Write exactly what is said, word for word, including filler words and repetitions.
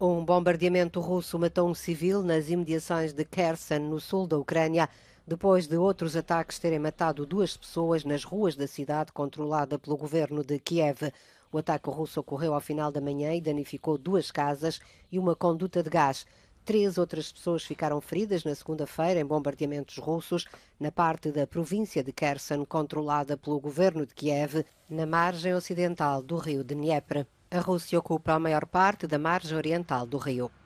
Um bombardeamento russo matou um civil nas imediações de Kherson, no sul da Ucrânia, depois de outros ataques terem matado duas pessoas nas ruas da cidade controlada pelo governo de Kiev. O ataque russo ocorreu ao final da manhã e danificou duas casas e uma conduta de gás. Três outras pessoas ficaram feridas na segunda-feira em bombardeamentos russos na parte da província de Kherson, controlada pelo governo de Kiev, na margem ocidental do rio Dnieper. A Rússia ocupa a maior parte da margem oriental do rio.